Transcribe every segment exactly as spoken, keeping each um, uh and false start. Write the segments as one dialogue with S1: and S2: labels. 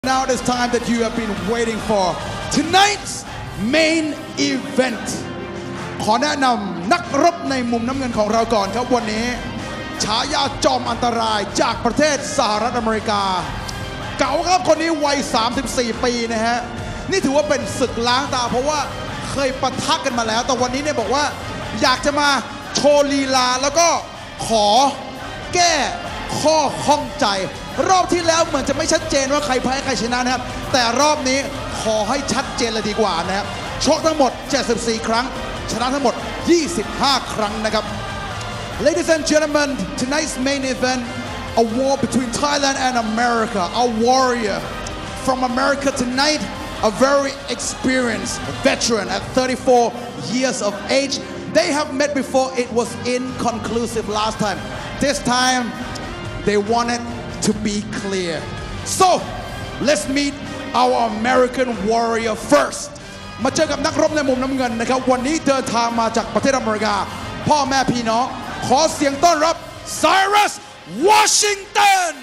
S1: Now it is time that you have been waiting for tonight's main event ขอแนะนำนักรบในมุมน้ำเงินของเราก่อนครับวันนี้ฉายาจอมอันตรายจากประเทศสหรัฐอเมริกาเก่าครับคนนี้วัยสามสิบสี่ปีนะฮะนี่ถือว่าเป็นศึกล้างตาเพราะว่าเคยปะทะกันมาแล้วแต่วันนี้เนี่ยบอกว่าอยากจะมาโชว์ลีลาแล้วก็ขอแก้ข้อข้องใจรอบที่แล้วเหมือนจะไม่ชัดเจนว่าใครแพ้ใครชนะนะครับแต่รอบนี้ขอให้ชัดเจนเลยดีกว่านะครับชกทั้งหมดเจ็ดสิบสี่ครั้งชนะทั้งหมดยี่สิบห้าครั้งนะครับ Ladies and gentlemen, tonight's main event, a war between Thailand and America. A warrior from America tonight, a very experienced veteran at thirty-four years of age. They have met before. It was inconclusive last time. This time, they wanted to be clear. So, let's meet our American warrior first. มาเจอกับนักรบในมุมน้ำเงินนะครับวันนี้เดินทางมาจากประเทศอเมริกาพ่อแม่พี่น้องขอเสียงต้อนรับ Cyrus Washington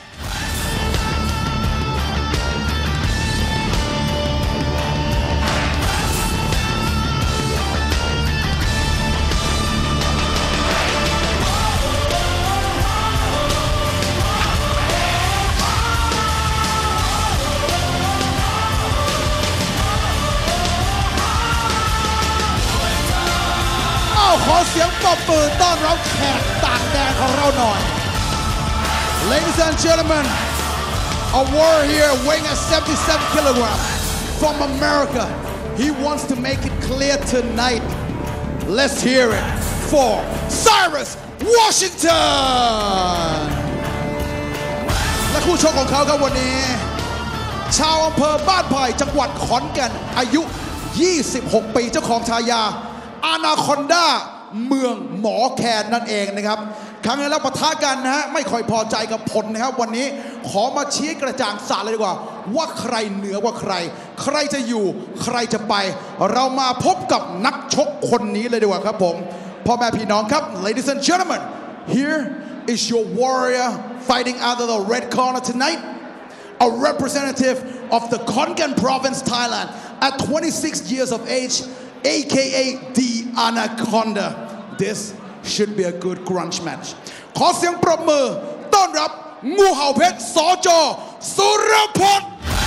S1: ขอเสียงปรบมือต้อนรับแขกต่างแดนของเราหน่อย Ladies and gentlemen, a warrior weighing at seventy-seven kilograms from America. He wants to make it clear tonight. Let's hear it for Cyrus Washington. และคู่ชกของเขาครับวันนี้ชาวอำเภอบ้านไผ่จังหวัดขอนแก่นอายุยี่สิบหกปีเจ้าของฉายาอนาคอนดาเมืองหมอแคนนั่นเองนะครับครั้งนี้แล้วปะทะกันนะฮะไม่ค่อยพอใจกับผลนะครับวันนี้ขอมาชี้กระจ่างสาเลยดีกว่าว่าใครเหนือกว่าใครใครจะอยู่ใครจะไปเรามาพบกับนักชกคนนี้เลยดีกว่าครับผมพ่อแม่พี่น้องครับ Ladies and gentlemen, here is your warrior fighting out of the red corner tonight, a representative of the Khon Kaen province, Thailand, at twenty-six years of age.aka the Anaconda. This should be a good grunge match. ขอเสียงปรบมือต้อนรับงูเห่าเพชรสจสุรพจน์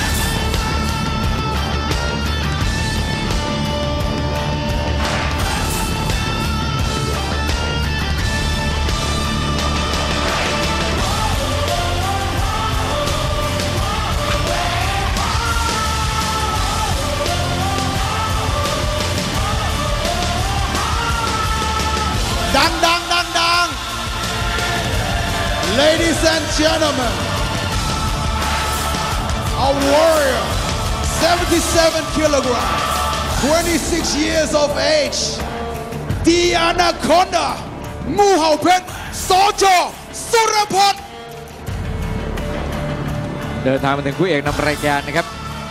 S1: ดังดังดังดัง Ladies and gentlemen, a warrior, seventy-seven kilograms, twenty-six years of age, the Anaconda, งูเห่าเพชรสจสุรพจน์
S2: เดินทางมาถึงคู่เอกนำรายการนะครับ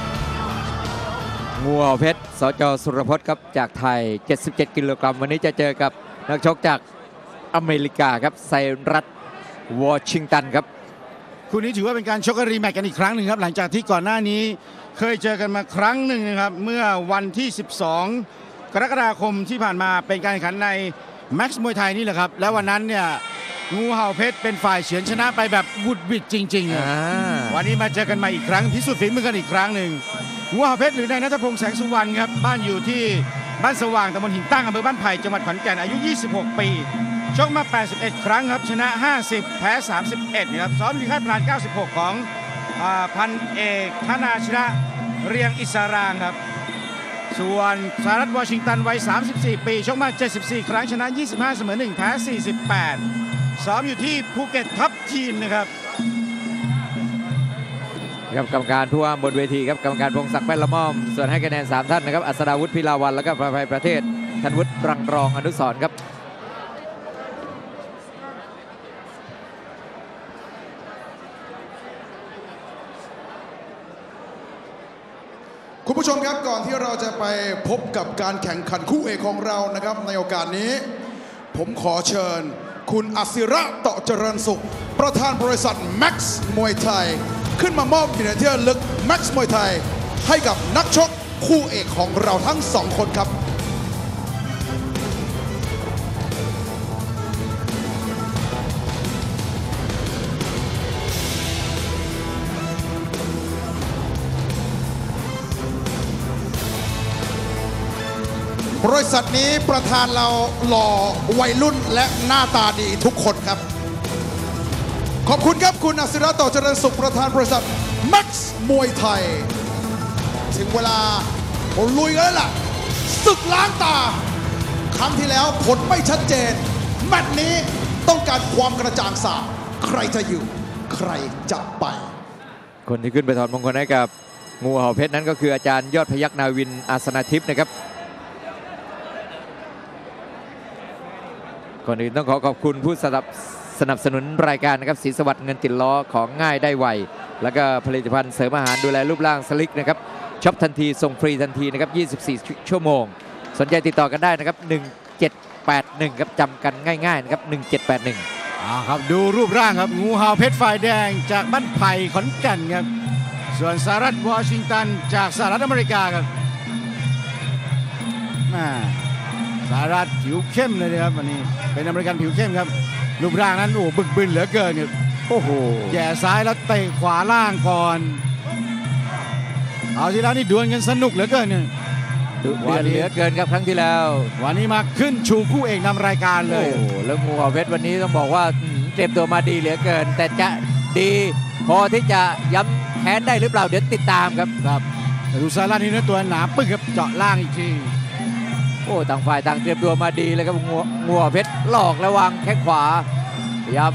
S2: งูเห่าเพชรสจสุรพจน์ครับจากไทยเจ็ดสิบเจ็ดกิโลกรัมวันนี้จะเจอกับนักชกจากอเมริกาครับไซรัสวอชิงตันครับ
S3: คู่นี้ถือว่าเป็นการชกรีแมตช์กันอีกครั้งหนึ่งครับหลังจากที่ก่อนหน้านี้เคยเจอกันมาครั้งหนึ่งนะครับเมื่อวันที่สิบสองกรกฎาคมที่ผ่านมาเป็นการแข่งขันในแม็กซ์มวยไทยนี่แหละครับแล้ววันนั้นเนี่ยงูเห่าเพชรเป็นฝ่ายเฉือนชนะไปแบบบุดบิดจริงๆวันนี้มาเจอกันมาอีกครั้งพิสูจน์ฝีมือกันอีกครั้งหนึ่งงูเห่าเพชรหรือนายณัฐพงษ์แสงสุวรรณครับบ้านอยู่ที่บ้านสว่างตำบลหินตั้งอำเภอบ้านไผ่จังหวัดขอนแก่นอายุยี่สิบหกปีชกมาแปดสิบเอ็ดครั้งครับชนะห้าสิบแพ้สามสิบเอ็ดนะครับซ้อมอยู่ค่ายพลานเก้าสิบหกของพันเอกธนาชนะเรียงอิสรางครับส่วนสหรัฐวอชิงตันวัยสามสิบสี่ปีชกมาเจ็ดสิบสี่ครั้งชนะยี่สิบห้าเสมอหนึ่งแพ้สี่สิบแปดซ้อมอยู่ที่ภูเก็ตทัพทีมนะครับ
S2: ครับกรรมการผู้ว่าบนเวทีครับกรรมการพงศักดิ์แป้นละม่อมส่วนให้คะแนนสามท่านนะครับอัศดาวุฒิพิลาวันแล้วก็ประภัยประเทศธันวุฒิรังรองอนุสรณ์ครับ
S1: คุณผู้ชมครับก่อนที่เราจะไปพบกับการแข่งขันคู่เอกของเรานะครับในโอกาสนี้ผมขอเชิญคุณอศิระ เตาะเจริญสุขประธานบริษัทแม็กซ์มวยไทยขึ้นมามอบเหรียญที่ระลึกแม็กซ์มวยไทยให้กับนักชกคู่เอกของเราทั้งสองคนครับบริษัทนี้ประธานเราหล่อวัยรุ่นและหน้าตาดีทุกคนครับขอบคุณครับคุณอัศรต่อเจริญสุขประธานบริษัทแม็กซ์มวยไทยถึงเวลาลุยกันแล้วล่ะศึกล้างตาครั้งที่แล้วผลไม่ชัดเจนแมตช์นี้ต้องการความกระจ่างสาใครจะอยู่ใครจะไป
S2: คนที่ขึ้นไปถอดมงคลให้กับงูเห่าเพชรนั้นก็คืออาจารย์ยอดพยัคฆ์นาวินอาสนาทิพย์นะครับก่อนอื่นต้องขอขอบคุณผู้สนับสนับสนุนรายการนะครับศรีสวัสดิ์เงินติดล้อของง่ายได้ไวแล้วก็ผลิตภัณฑ์เสริมอาหารดูแลรูปร่างสลิกนะครับช็อปทันทีส่งฟรีทันทีนะครับยี่สิบสี่ชั่วโมงสนใจติดต่อกันได้นะครับหนึ่งเจ็ดแปดหนึ่งครับจำกันง่ายๆนะครับหนึ่งเจ็ดแปดหนึ่ง
S3: อ่าครับดูรูปร่างครับงูเห่าเพชรฝ่ายแดงจากบ้านไผ่ขอนแก่นครับส่วนสหรัฐวอชิงตันจากสหรัฐอเมริกาครับมาสหรัฐผิวเข้มเลยนะครับวันนี้เป็นอเมริกันผิวเข้มครับรูปร่างนั้นโอ้บึกบึนเหลือเกินครับโอ้โหแย่ซ้ายแล้วเตะขวาล่างก่อนเอาทีแล้วนี่ดวลกันสนุกเหลือเกินเนี่ย
S2: ดุเดือดเหลือเกินครับครั้งที่แล้ว
S3: วันนี้มาขึ้นชูคู่เอกนำรายการเลย
S2: โอ้แล้วงูเห่าเพชรวันนี้ต้องบอกว่าเตรียมตัวมาดีเหลือเกินแต่จะดีพอที่จะย้ำแค้นได้หรือเปล่าเดี๋ยวติดตามครับ
S3: ครับดูซาร่านี่เนื้อตัวหนาปึ๊กครับเจาะล่างอีกที
S2: โอ้ต่างฝ่ายต่างเตรียมตัวมาดีเลยครับงูงูเห่าเพชรหลอกระวังแข้งขวายับ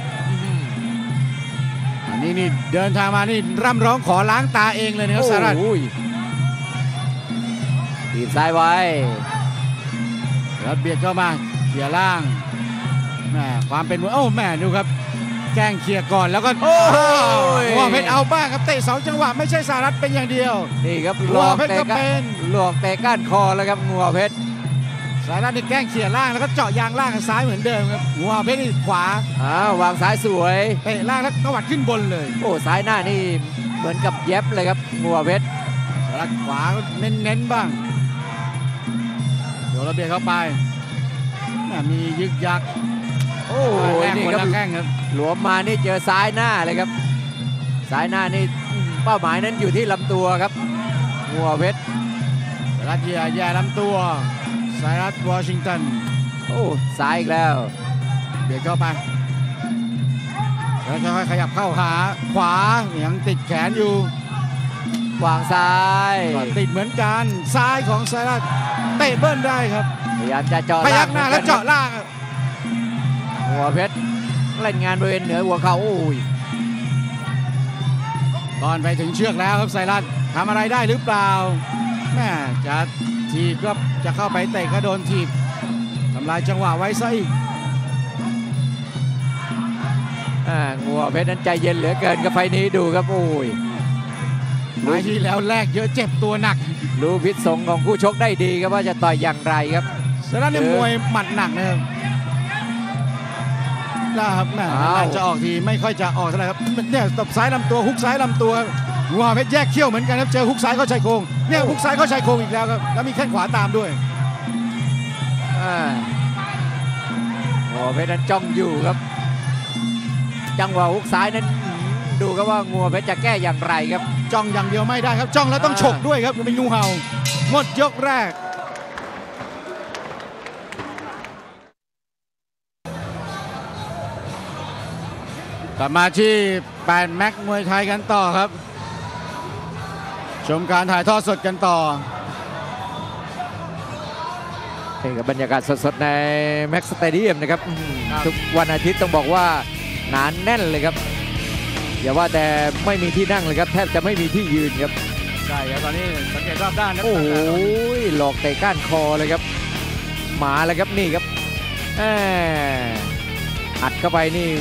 S3: อันนี้นี่เดินทางมานี่ร่ำร้องขอล้างตาเองเลยนะครับสหรัฐ
S2: ตีซ้ายไว้
S3: แล้วเบียดเข้ามาเขี่ยล่างแม่ความเป็นโอ้แม่ดูครับแกล้งเขี่ยก่อนแล้วก็โอ้งูเพชรเอาบ้างครับเตะสองจังหวะไม่ใช่สหรัฐเป็นอย่างเดียว
S2: นี่ครับหลอกเตะก้านหลอกเตะก้านคอแล้วครับงูเพชร
S3: สหรัฐนี่แกล้งเขี่ยล่างแล้วก็เจาะยางล่างซ้ายเหมือนเดิมครับงูเพชรนี่ขวา
S2: อ้าววางซ้ายสวย
S3: เตะล่างแล้วก็วัดขึ้นบนเลย
S2: โอ้ซ้ายหน้านี่เหมือนกับเย็บเลยครับงูเพชร
S3: สหรัฐขวาเน้นๆบ้างเดี๋ยวเราเบียดเข้าไปมียึกยัก
S2: โอ้ยนี่ครับแข้งครับหลวมมานี่เจอซ้ายหน้าเลยครับซ้ายหน้านี่เป้าหมายนั้นอยู่ที่ลำตัวครับงูเพชร
S3: สหรัฐแย่ลำตัวสหรัฐวอชิงตัน
S2: โอ้ซ้ายอีกแล้ว
S3: เบียดเข้าไปแล้วค่อยๆขยับเข้าหาขวายังติดแขนอยู่
S2: วางซ้าย
S3: ติดเหมือนกันซ้ายของสหรัฐเตะเบิ้ลได้ครับ
S2: พยายามจะเจาะ
S3: พยักหน้าแล้วเจาะล่าง
S2: หัวเพชรเล่นงานบริเวณเหนือหัวเข่าโอ้ย
S3: ตอนไปถึงเชือกแล้วครับสหรัฐทำอะไรได้หรือเปล่าแม่จะทีบก็จะเข้าไปเตะก็โดนทีบทำลายจังหวะไว้ซะอีก
S2: งัวเพชรนั้นใจเย็นเหลือเกินกับไฟนี้ดูครับโอ้ย
S3: ไฟที่แล้วแรกเยอะเจ็บตัวหนัก
S2: รู้พิษสงของผู้ชกได้ดีครับว่าจะต่อยอย่างไรครับ
S3: สหรัฐนี่มวยหมัดหนักนะครับนะครับแม่จะออกทีไม่ค่อยจะออกเท่าไหร่ครับเนี่ยตบซ้ายลำตัวฮุกซ้ายลำตัวงัวเพชรแยกเขี้ยวเหมือนกันครับเจอฮุกซ้ายเข้าชายโครงเนี่ยฮุกซ้ายเข้าชายโครงอีกแล้วครับแล้วมีแข้งขวาตามด้วย
S2: งัวเพชรนั้นจ้องอยู่ครับจังหวะฮุกซ้ายนั้นดูครับว่างัวเพชรจะแก้อย่างไรครับ
S3: จ้องอย่างเดียวไม่ได้ครับจ้องแล้วต้องฉกด้วยครับเป็นงูเห่าหมดยกแรกกลับมาที่แปดแม็กมวยไทยกันต่อครับชมการถ่ายทอดสดกันต่อ
S2: นี่กับบรรยากาศสดๆในแม็กสเตเดียมนะครับทุกวันอาทิตย์ต้องบอกว่าหนาแน่นเลยครับอย่าว่าแต่ไม่มีที่นั่งเลยครับแทบจะไม่มีที่ยืนครับ
S3: ใช่ครับตอนนี้สังเกตรอบด้านนะ
S2: โอ้ยหลอกเตะก้านคอเลยครับหมาเลยครับนี่ครับอัดเข้าไปนี่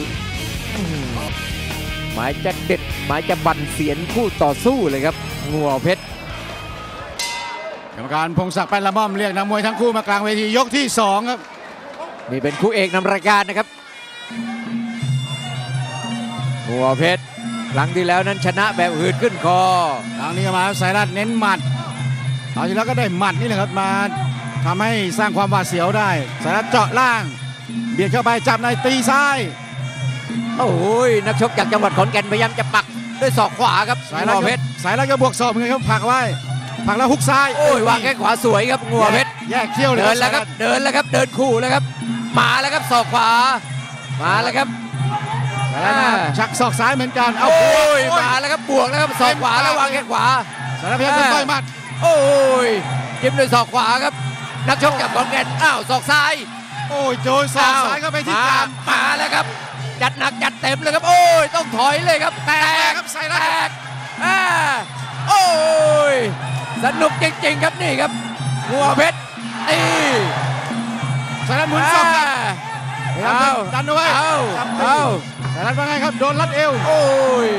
S2: หมายจะเด็ดหมายจะบั่นเสียนคู่ต่อสู้เลยครับงูเพชร
S3: กรรมการพงศักดิ์แป้นละม่อมเรียกนักมวยทั้งคู่มากลางเวทียกที่สองครับ
S2: นี่เป็นคู่เอกนำรายการนะครับงูเพชรครั้งที่แล้วนั้นชนะแบบหืดขึ้นคอ
S3: ครั้งนี้มาไซรัสเน้นหมัดคราวที่แล้วก็ได้หมัดนี่แหละครับมาทำให้สร้างความหวาดเสียวได้ไซรัสเจาะล่างเบียดเข้าไปจับในตีซ้าย
S2: โอ้ยนักชกจากจังหวัดขอนแก่นพยายามจะปักด้วยศอกขวาครับงัวเพชร
S3: สายแล้วก็บวกศอกเหมือนกันครับผักไว้ผักแล้วฮุกซ้าย
S2: โอ้ยวางแข้งขวาสวยครับงัวเพชร
S3: แยกเขี้ยวเลย
S2: เดินแล้วครับเดินแล้วครับเดินคู่แล้วครับมาแล้วครับศอกขวามาแล้วครับ
S3: ชักศอกซ้ายเหมือนกัน
S2: เอาโอ้ยมาแล้วครับบวกแล้วครับศอกขวาแล้ววางแข้งขวา
S3: สารพัดจะต่อยหมัด
S2: โอ้ยจิ้มด้วยศอกขวาครับนักชกจากขอนแก่นอ้าวศอกซ้าย
S3: โอ้ยโจยศอกซ้ายเข้าไปที่กลาง
S2: มาแล้วครับจัดหนักจัดเต็มเลยครับโอ้ยต้องถอยเลยครับแตก
S3: ครับไซรั
S2: สแตกอ่าโอ้ยสนุกจริงๆครับนี่ครับงัวเพชรตี
S3: ไซรัสหมุนศอกครับเอาดันด้วย
S2: เอาเอา
S3: ไซรัสว่าไงครับโดนรัดเอว
S2: โอ้ย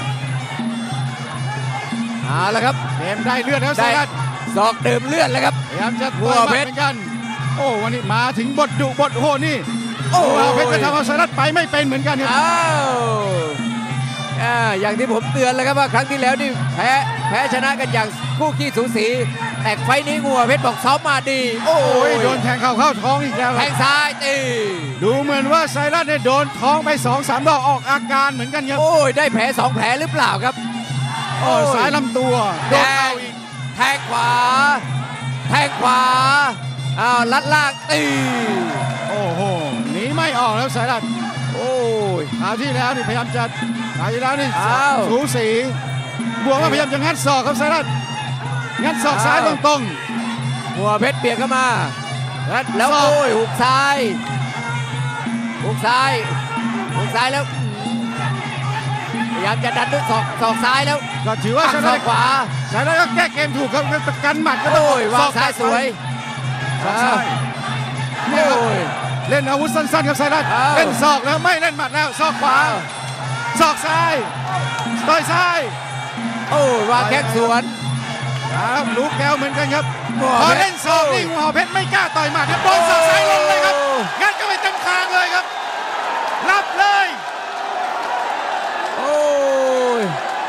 S2: เอาละครับ
S3: เกมได้เลือดแล้วไซรัส
S2: ศอกดื่มเลือดแล้วครับ
S3: พยายามจะงัวเพชรเหมือนกันโอ้วันนี้มาถึงบทดุบทโหนี่
S2: โอ้
S3: เพชรจะทำเอาไซรัสไปไม่เป็นเหมือนกันครับ
S2: อ้าวอย่างที่ผมเตือนแล้วครับว่าครั้งที่แล้วนี่แพ้แพ้ชนะกันอย่างคู่ขี้สูสีแต่ไฟนี้งัวเพชรบอกซ้อมมาดี
S3: โอ้ยโดนแทงเข่าเข้าท้องอีกแล้ว
S2: แทงซ้ายตี
S3: ดูเหมือนว่าไซรัสเนี่ยโดนท้องไปสองสามดอกออกอาการเหมือนกันครับ
S2: โอ้ยได้แผลสองแผลหรือเปล่าครับ
S3: โอ้สายลำตัว
S2: โดนเข่าอีกแทงขวาแทงขวาอ้าวลัดล่างตี
S3: โอ้โหหนีไม่ออกแล้วไซรัส
S2: โอ้ย
S3: คราวที่แล้วนี่พยายามจะคราวที่แล้วนี่สูสีบวกว่าพยายามจะงัดศอกครับไซรัสงัดศอกซ้ายตรง
S2: ๆหัวเพชรเบียดเข้ามาแล้วโอ้ยหุกซ้ายหุกซ้ายหุกซ้ายแล้วพยายามจะดันด้วยศอกศอกซ้ายแล้ว
S3: ก็ถือว่า
S2: ศอกขวา
S3: ไซรัสก็แก้เกมถูกครับกันหมัดก็
S2: โอ้ยวางซ้ายสวย
S3: ศอกซ้ายโอ้ยเล่นอาวุธสั้นๆครับไซรัสเล่นศอกแล้วไม่เล่นหมัดแล้วศอกขวาศอกซ้ายต่อยซ้าย
S2: โอ้วางแข้งสวน
S3: ครับลูกแก้วเหมือนกันครับพอเล่นศอกนี่งัวเพชรไม่กล้าต่อยหมัดครับโดนศอกซ้ายลงเลยครับงัดก็ไปเต็มคางเลยครับรับเลย
S2: โอ้ย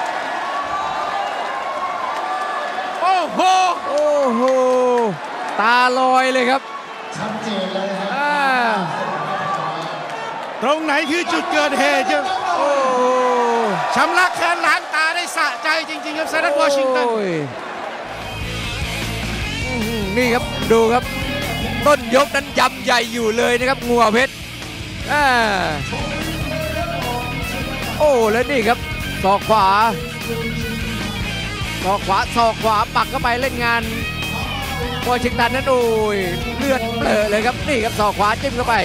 S3: โอ้โห
S2: โอ้โหตาลอยเลยครับ
S3: ชัดเจนเลยครับตรงไหนคือจุดเกิดเหตุครับ
S2: โอ้
S3: ชำระแค้นล้างตาได้สะใจจริงๆครับไซรัสวอชิงตัน
S2: นี่ครับดูครับต้นยกนั้นยำใหญ่อยู่เลยนะครับงัวเพชรโอ้แล้วนี่ครับศอกขวาศอกขวาศอกขวาปักเข้าไปเล่นงานวอชิงตันนั้นโอ้ยเลือดเปรอะเลยครับนี่ครับศอกขวาจิ้มเข้าไป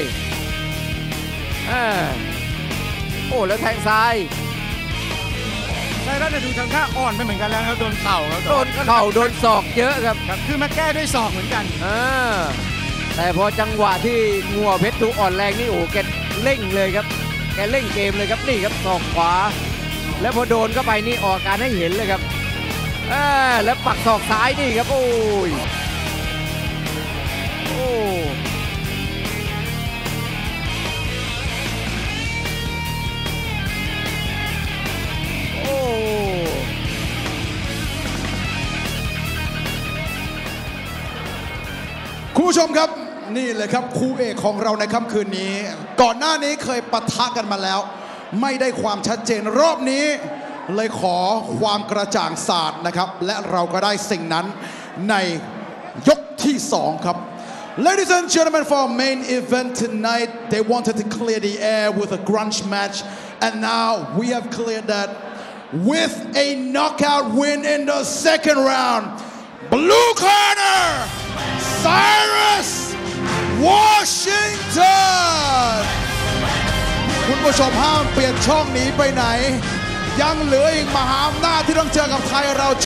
S2: โอ้แล้วแทงซ้าย
S3: ไซรัสดูทางท่าอ่อนไปเหมือนกันแล้วครับโดนเข่าครับ
S2: โดนเข่าโดนศอกเยอะครับ
S3: คือมาแก้ด้วยศอกเหมือนกัน
S2: แต่พอจังหวะที่งัวเพชรดูอ่อนแรงนี่โอ้แกเร่งเลยครับแกเร่งเกมเลยครับนี่ครับศอกขวาแล้วพอโดนเข้าไปนี่ออกการให้เห็นเลยครับแล้วปักศอกซ้ายนี่ครับโอ้ยโอ้โอ้
S1: คุณผู้ชมครับนี่เลยครับคู่เอกของเราในค่ำคืนนี้ก่อนหน้านี้เคยปะทะกันมาแล้วไม่ได้ความชัดเจนรอบนี้เลยขอความกระจ่างศาสตร์นะครับและเราก็ได้สิ่งนั้นในยกที่สองครับ Ladies and gentlemen, for our main event tonight, they wanted to clear the air with a grunge match, and now we have cleared that with a knockout win in the second round. Blue corner, Cyrus, Washington. คุณผู้ชมห้ามเปลี่ยนช่องหนีไปไหนยังเหลืออีกมหาอำนาจที่ต้องเจอกับไทยเรา